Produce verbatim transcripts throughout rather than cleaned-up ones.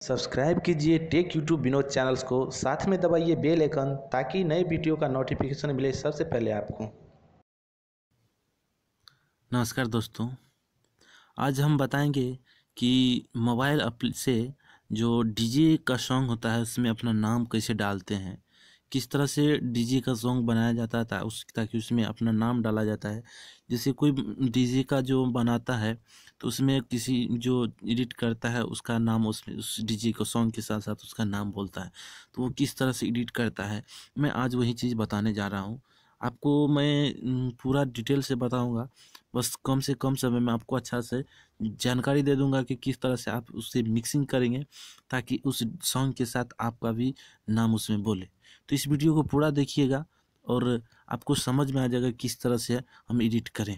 Subscribe कीजिए take YouTube Vinod channels को, साथ में दबाइए बेल आइकन ताकि नए वीडियो का नोटिफिकेशन मिले सबसे पहले आपको। नमस्कार दोस्तों, आज हम बताएंगे कि मोबाइल ऐप से जो डीजे का सॉन्ग होता है उसमें अपना नाम कैसे डालते हैं, किस तरह से डीजे का सॉन्ग बनाया जाता है उस ताकि उसमें अपना नाम डाला जाता है। जैसे कोई डीजे का जो बनाता है तो उसमें किसी जो एडिट करता है उसका नाम उसमें उस डीजे को सॉन्ग के साथ साथ उसका नाम बोलता है, तो वो किस तरह से एडिट करता है मैं आज वही चीज़ बताने जा रहा हूँ। आपको मैं पूरा डिटेल से बताऊंगा, बस कम से कम समय में आपको अच्छा से जानकारी दे दूंगा कि किस तरह से आप उससे मिक्सिंग करेंगे ताकि उस सॉन्ग के साथ आपका भी नाम उसमें बोले। तो इस वीडियो को पूरा देखिएगा और आपको समझ में आ जाएगा किस तरह से हम एडिट करें।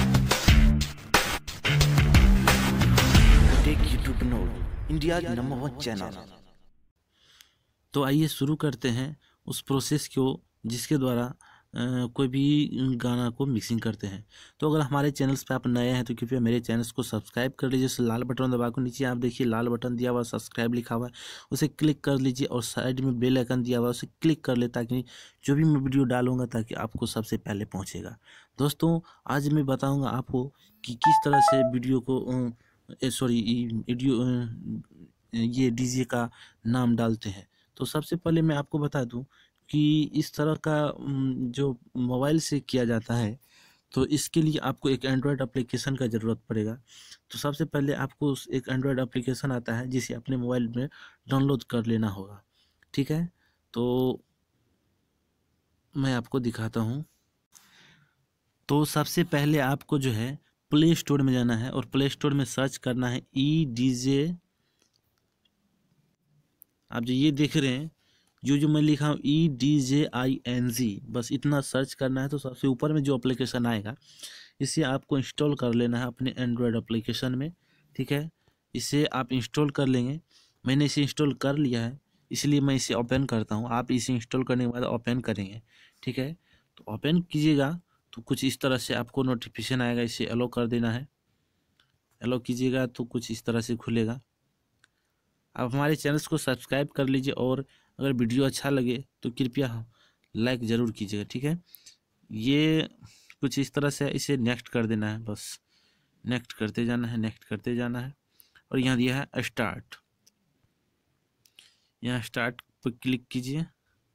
Tech YouTube note, India number one channel. तो आइए शुरू करते हैं उस प्रोसेस को जिसके द्वारा Uh, कोई भी गाना को मिक्सिंग करते हैं। तो अगर हमारे चैनल्स पे आप नए हैं तो कृपया मेरे चैनल्स को सब्सक्राइब कर लीजिए। उस लाल बटन दबा कर नीचे आप देखिए लाल बटन दिया हुआ सब्सक्राइब लिखा हुआ है, उसे क्लिक कर लीजिए और साइड में बेल आइकन दिया हुआ है उसे क्लिक कर ले ताकि जो भी मैं वीडियो डालूंगा ताकि आपको सबसे पहले पहुँचेगा। दोस्तों, आज मैं बताऊँगा आपको कि किस तरह से वीडियो को सॉरी वीडियो ये डीजे का नाम डालते हैं। तो सबसे पहले मैं आपको बता दूं कि इस तरह का जो मोबाइल से किया जाता है तो इसके लिए आपको एक एंड्रॉयड एप्लीकेशन का ज़रूरत पड़ेगा। तो सबसे पहले आपको एक एंड्रॉयड एप्लीकेशन आता है जिसे अपने मोबाइल में डाउनलोड कर लेना होगा, ठीक है। तो मैं आपको दिखाता हूँ। तो सबसे पहले आपको जो है प्ले स्टोर में जाना है और प्ले स्टोर में सर्च करना है ई डी जे। आप जो ये देख रहे हैं जो जो मैं लिखा हूँ E D J I N G, बस इतना सर्च करना है तो सबसे ऊपर में जो एप्लीकेशन आएगा इसे आपको इंस्टॉल कर लेना है अपने एंड्रॉयड एप्लीकेशन में, ठीक है। इसे आप इंस्टॉल कर लेंगे। मैंने इसे इंस्टॉल कर लिया है इसलिए मैं इसे ओपन करता हूँ। आप इसे इंस्टॉल करने के बाद ओपन करेंगे, ठीक है। तो ओपन कीजिएगा तो कुछ इस तरह से आपको नोटिफिकेशन आएगा, इसे अलो कर देना है। अलो कीजिएगा तो कुछ इस तरह से खुलेगा। आप हमारे चैनल्स को सब्सक्राइब कर लीजिए और अगर वीडियो अच्छा लगे तो कृपया लाइक ज़रूर कीजिएगा, ठीक है। ये कुछ इस तरह से इसे नेक्स्ट कर देना है, बस नेक्स्ट करते जाना है, नेक्स्ट करते जाना है। और यहाँ दिया है स्टार्ट, यहाँ स्टार्ट पर क्लिक कीजिए।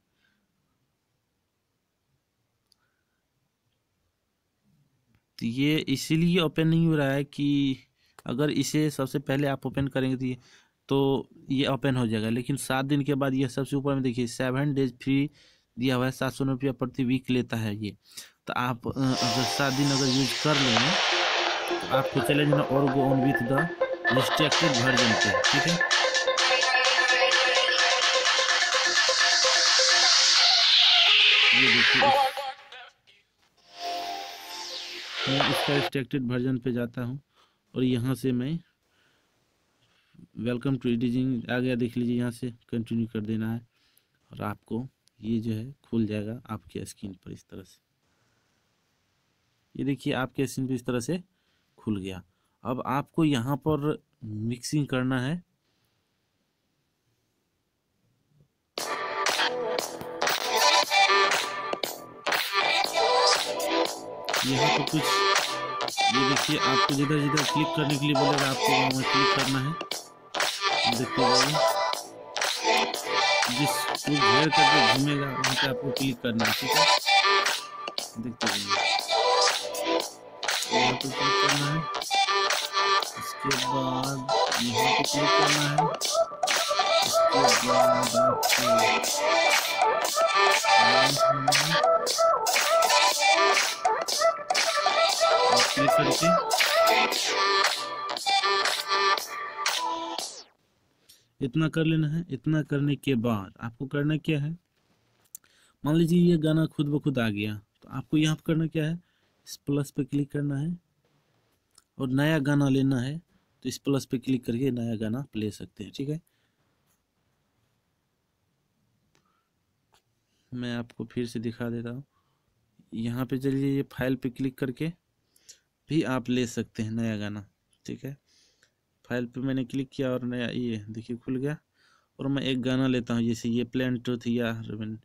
तो ये इसीलिए ओपन नहीं हो रहा है कि अगर इसे सबसे पहले आप ओपन करेंगे तो ये तो ये ओपन हो जाएगा, लेकिन सात दिन के बाद ये सबसे ऊपर में देखिए सेवन डेज फ्री दिया हुआ है, सात सौ रुपया प्रति वीक लेता है ये। तो आप अगर सात दिन अगर यूज कर लेंगे तो आपको चले जाना और go on with the restricted version पे, ठीक है। ये देखिए मैं इसका रिस्ट्रिक्टेड वर्जन पे जाता हूँ और यहाँ से मैं वेलकम टू एडिटिंग आ गया, देख लीजिए। यहाँ से कंटिन्यू कर देना है और आपको ये जो है खुल जाएगा आपके स्क्रीन पर इस तरह से। ये देखिए आपके स्क्रीन पर इस तरह से खुल गया। अब आपको यहाँ पर मिक्सिंग करना है। यहाँ पर कुछ ये देखिए आपको जिधर जिधर क्लिक करने के लिए बोलेगा आपको वहाँ वहाँ क्लिक करना है। देखते जाइए जिस घेर करके घूमेगा वहाँ पे आपको क्लिक करना है, ठीक है। देखते जाइए यहाँ पे क्लिक करना है, इसके बाद यहाँ पे क्लिक करना है, इसके बाद आपको क्लिक करके इतना कर लेना है। इतना करने के बाद आपको करना क्या है, मान लीजिए ये गाना खुद ब खुद आ गया तो आपको यहाँ पर करना क्या है, इस प्लस पे क्लिक करना है और नया गाना लेना है। तो इस प्लस पे क्लिक करके नया गाना ले सकते हैं, ठीक है। मैं आपको फिर से दिखा देता हूँ। यहाँ पे चलिए ये फाइल पे क्लिक करके भी आप ले सकते हैं नया गाना, ठीक है। फाइल पे मैंने क्लिक किया और नया ये देखिए खुल गया। और मैं एक गाना लेता हूँ, जैसे ये प्लेन ट्रूथ या रविन,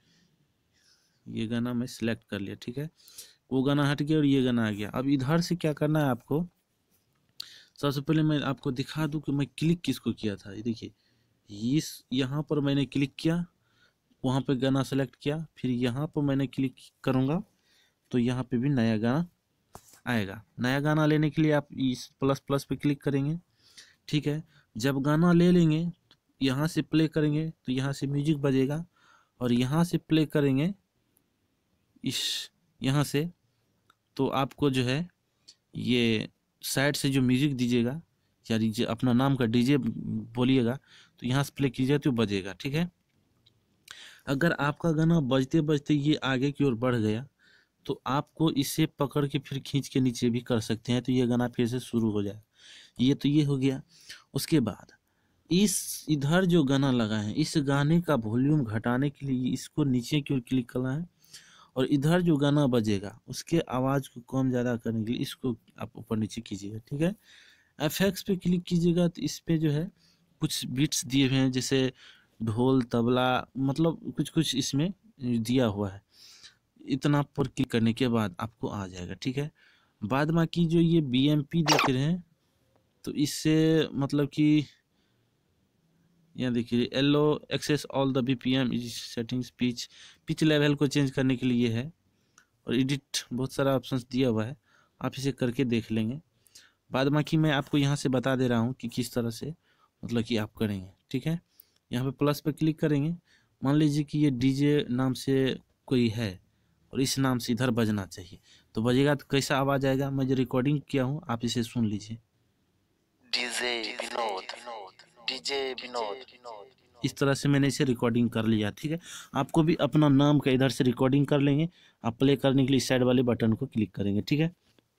ये गाना मैं सिलेक्ट कर लिया, ठीक है। वो गाना हट गया और ये गाना आ गया। अब इधर से क्या करना है आपको, सबसे पहले मैं आपको दिखा दूं कि मैं क्लिक किसको किया था। ये देखिए, इस यहाँ पर मैंने क्लिक किया, वहाँ पे गाना सेलेक्ट किया, फिर यहाँ पर मैंने क्लिक करूँगा तो यहाँ पे भी नया गाना आएगा। नया गाना लेने के लिए आप इस प्लस प्लस पे क्लिक करेंगे, ठीक है। जब गाना ले लेंगे तो यहाँ से प्ले करेंगे तो यहाँ से म्यूजिक बजेगा, और यहाँ से प्ले करेंगे इस यहाँ से, तो आपको जो है ये साइड से जो म्यूजिक दीजिएगा या डीजे अपना नाम का डीजे बोलिएगा तो यहाँ से प्ले कीजिए तो बजेगा, ठीक है। अगर आपका गाना बजते बजते ये आगे की ओर बढ़ गया तो आपको इसे पकड़ के फिर खींच के नीचे भी कर सकते हैं, तो ये गाना फिर से शुरू हो जाए। ये तो ये हो गया। उसके बाद इस इधर जो गाना लगा है, इस गाने का वॉल्यूम घटाने के लिए इसको नीचे की ओर क्लिक करना है, और इधर जो गाना बजेगा उसके आवाज़ को कम ज़्यादा करने के लिए इसको आप ऊपर नीचे कीजिएगा, ठीक है। एफेक्ट्स पे क्लिक कीजिएगा तो इस पे जो है कुछ बीट्स दिए हुए हैं, जैसे ढोल तबला, मतलब कुछ कुछ इसमें दिया हुआ है। इतना पर क्लिक करने के बाद आपको आ जाएगा, ठीक है। बाद बाकी जो ये बी एम पी देख रहे हैं तो इससे मतलब कि यहाँ देखिए allow access all the B P M settings, pitch pitch level को चेंज करने के लिए है, और एडिट बहुत सारा ऑप्शंस दिया हुआ है, आप इसे करके देख लेंगे। बाद बाकी मैं आपको यहाँ से बता दे रहा हूँ कि किस तरह से मतलब कि आप करेंगे, ठीक है। यहाँ पे प्लस पे क्लिक करेंगे, मान लीजिए कि ये डीजे नाम से कोई है और इस नाम से इधर बजना चाहिए, तो बजेगा तो कैसा आवाज़ आएगा, मैं जो रिकॉर्डिंग किया हूँ आप इसे सुन लीजिए। DJ Vinod, DJ Vinod. इस तरह से मैंने इसे रिकॉर्डिंग कर लिया, ठीक है। आपको भी अपना नाम का इधर से रिकॉर्डिंग कर लेंगे, आप प्ले करने के लिए साइड वाले बटन को क्लिक करेंगे, ठीक है।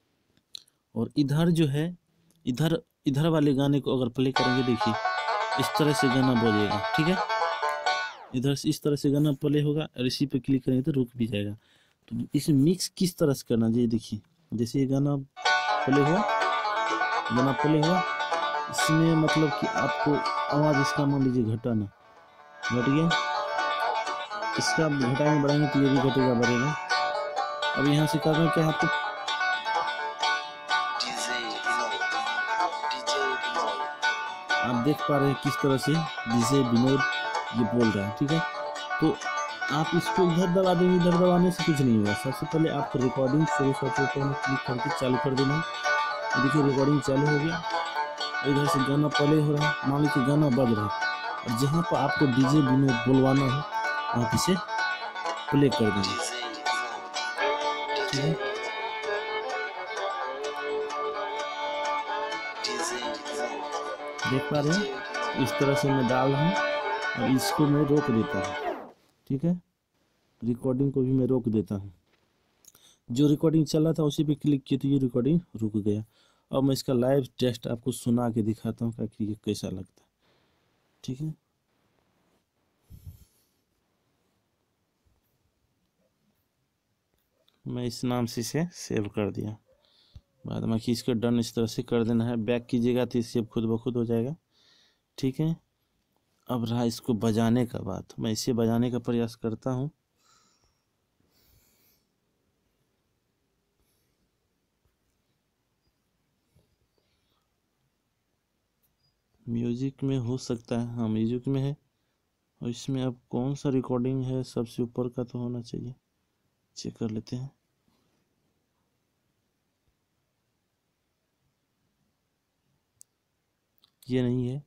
और इधर जो है इधर इधर वाले गाने को अगर प्ले करेंगे, देखिए इस तरह से गाना बोलेगा, ठीक है। इधर से इस तरह से गाना प्ले होगा और इसी पे क्लिक करेंगे तो रुक भी जाएगा। तो इसे मिक्स किस तरह से करना चाहिए, देखिए जैसे ये गाना प्ले हुआ, गाना प्ले हुआ, इसमें मतलब कि आपको आवाज़ इसका मान लीजिए घटाना, घट गया, इसका घटाएंगे बढ़ाएंगे तो ये भी घटेगा बढ़ेगा। अब यहाँ से करना क्या है आपको, आप देख पा रहे हैं किस तरह से डीजे विनोद ये बोल रहा है, ठीक है। तो आप इसको इधर दबा देंगे, इधर दबाने से कुछ नहीं होगा। सबसे पहले आपको रिकॉर्डिंग शुरू सबसे पहले क्लिक करके चालू कर देना है। देखिए रिकॉर्डिंग चालू हो गया, इधर से गाना प्ले हो रहा है, मान लीजिए गाना बज रहा है, और जहाँ पर आपको डीजे विनोद बोलवाना है आप इसे प्ले कर देंगे, ठीक है। देख पा रहे हैं इस तरह से मैं डाल रहा हूँ, और इसको मैं रोक देता हूँ, ठीक है। रिकॉर्डिंग को भी मैं रोक देता हूँ। जो रिकॉर्डिंग चल रहा था उसी पे क्लिक किया तो ये रिकॉर्डिंग रुक गया। अब मैं इसका लाइव टेस्ट आपको सुना के दिखाता हूँ कि ये कैसा लगता है, ठीक है। मैं इस नाम से इसे सेव कर दिया। बाद में कि इसको डन इस तरह से कर देना है, बैक कीजिएगा तो सेव खुद ब खुद हो जाएगा, ठीक है। अब रहा इसको बजाने का बात, मैं इसे बजाने का प्रयास करता हूँ। म्यूजिक में हो सकता है, हाँ म्यूजिक में है, और इसमें अब कौन सा रिकॉर्डिंग है, सबसे ऊपर का तो होना चाहिए, चेक कर लेते हैं। ये नहीं है,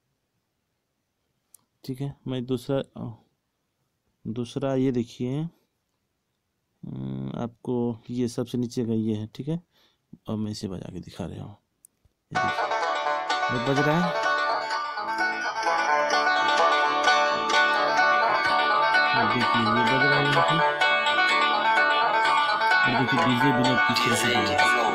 ठीक है। मैं दूसरा दूसरा ये देखिए आपको ये सबसे नीचे का ये है, ठीक है। अब मैं इसे बजा के दिखा रहा हूँ, ये देखिए बज रहा है, देखिए ये बज रहा है, देखिए डीजे विनोद किस तरह से बज रहा है।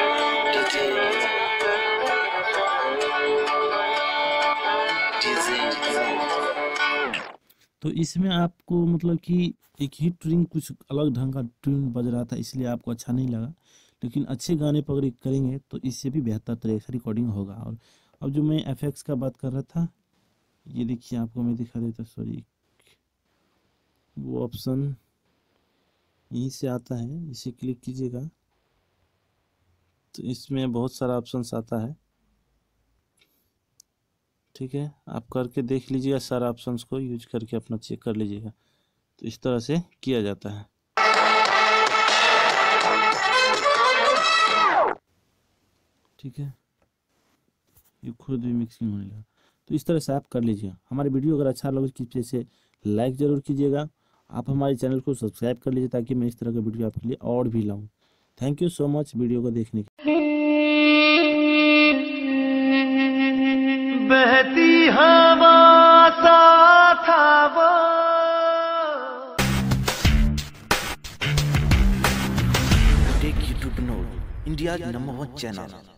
तो इसमें आपको मतलब कि एक ही ट्यून कुछ अलग ढंग का ट्यून बज रहा था, इसलिए आपको अच्छा नहीं लगा, लेकिन अच्छे गाने पर करेंगे तो इससे भी बेहतर तरह से रिकॉर्डिंग होगा। और अब जो मैं एफ एक्स का बात कर रहा था, ये देखिए आपको मैं दिखा देता, सॉरी, वो ऑप्शन यहीं से आता है, इसे क्लिक कीजिएगा तो इसमें बहुत सारा ऑप्शंस आता है। ठीक है, आप करके देख लीजिएगा, सारा ऑप्शंस को यूज करके अपना चेक कर लीजिएगा। तो इस तरह से किया जाता है। ठीक है, ये खुद भी मिक्सिंग होने लगा। तो इस तरह से आप कर लीजिएगा। हमारी वीडियो अगर अच्छा लगे किसी से लाइक ज़रूर कीजिएगा। आप हमारे चैनल को सब्सक्राइब कर लीजिए ताकि मैं इस तरह का वीडियो आपके लिए और भी लाऊं। Thank you so much video को देखने के लिए। बहती हवा सा था वो, tech YouTube Vinod, India number one channel.